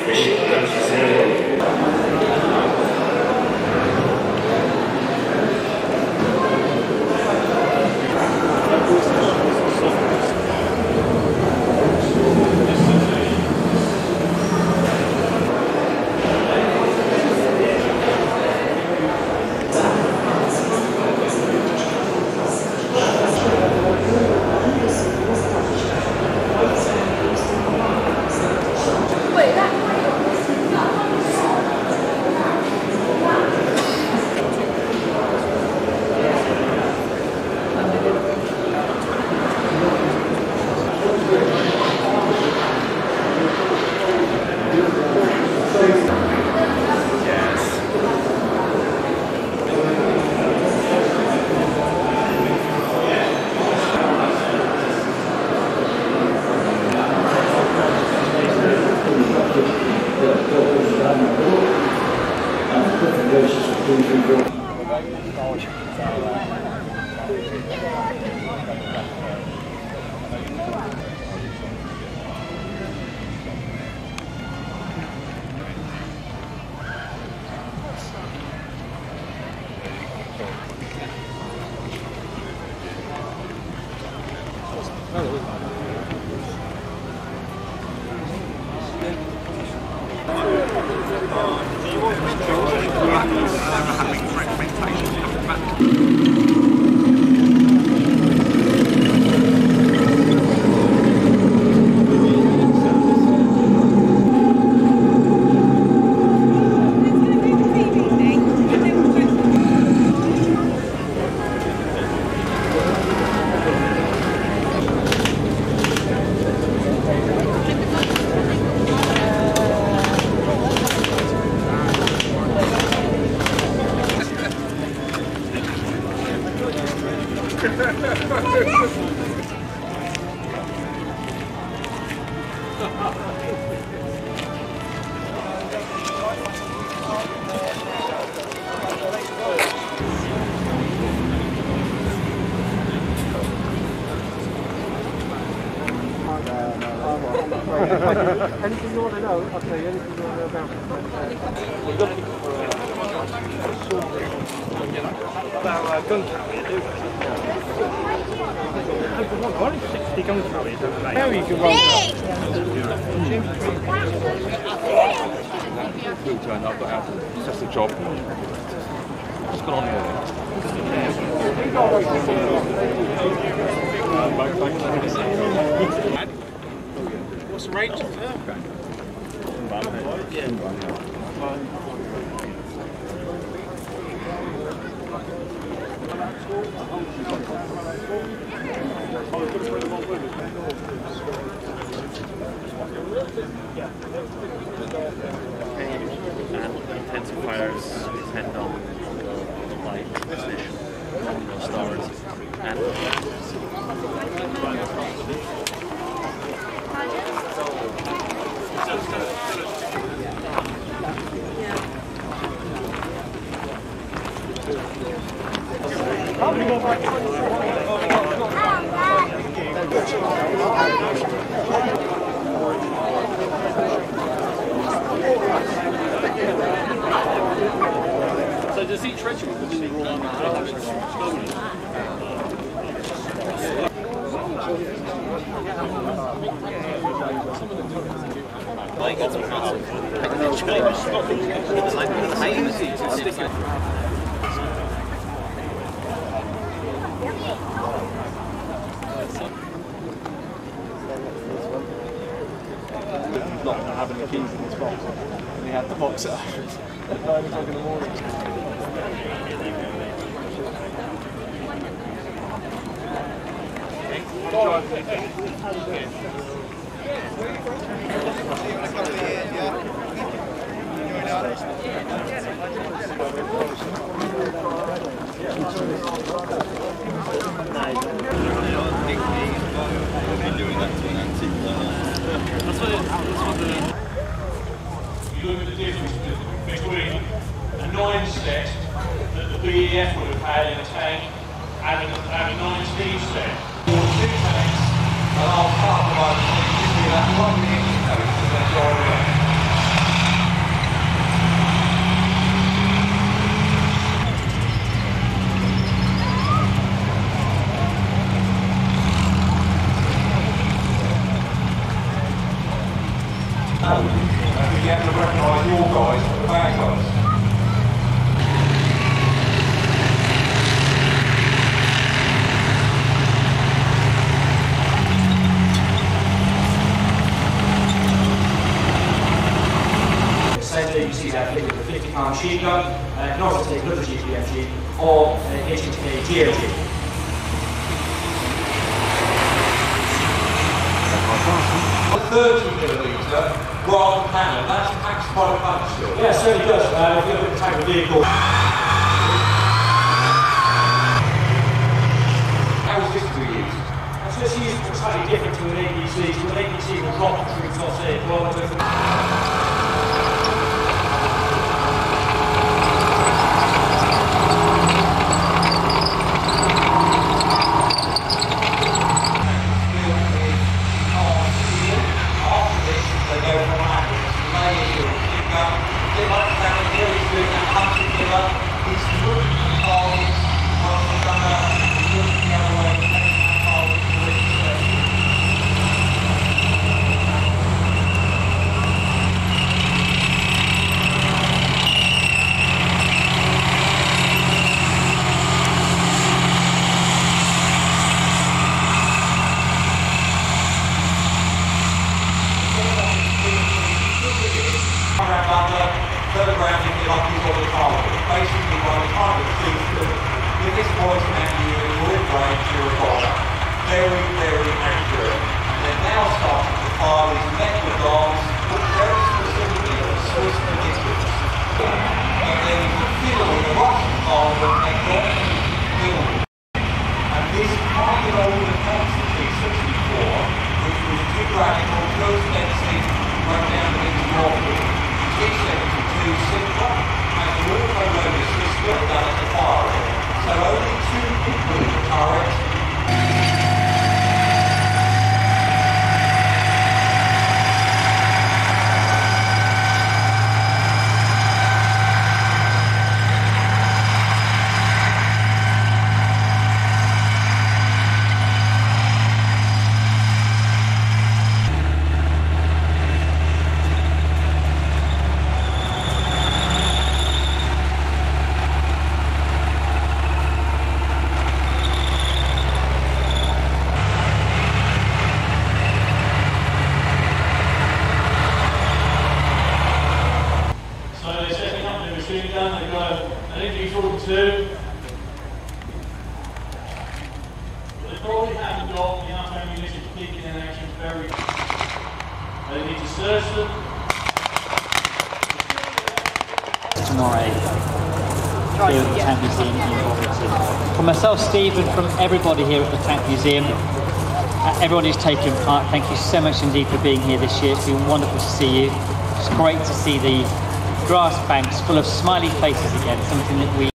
Anything you want to know, I'll tell you anything you want to know about gun carrier, do I've got 60 gun carriers, haven't they? How you can roll I've got out to assess the job. What's going on here? What's the range of her? And intensifiers depend on the light position on the stars. So does each regiment have a rule on I got some parts. I use it to stick it. Not having the keys in his box, and he had the box at 9 o'clock in the morning. You look at the difference between a 9 set that the BEF would have had in a tank and a 19 set. Or 2 tanks, and I'll cut them over, give me that 1 minute to go to the drive. recognise your guys for the bad guys. You see that fitted with a 50-pound machine gun, and also take another GPMG or a GMG. The 30mm rather cannon, that packs quite a punch still. Yeah, it certainly does. If you look at the type of vehicle. How is this to be used? So it's used slightly different to an APC. So an APC will drop the troops off there. Well, basically by the time it's through, with this voice menu and your brain to record, very, very accurate. And they're now starting to fire these metal bombs, which very specifically are Swiss medicines. And then you can feel the Russian bomb when they got filled. And this kind of all the tanks of T-64, which was too radical, too expensive, went down to its Norfolk. T-72 simpler, and the auto-loader system done at the fire end. So only 2 people in the turret. They probably haven't got enough ammunition to keep in action very quickly. They need to search them. Tomorrow here at the Tank Museum in Bovington. From myself, Stephen, from everybody here at the Tank Museum, everyone who's taken part, thank you so much indeed for being here this year. It's been wonderful to see you. It's great to see the grass banks full of smiley faces again, something that we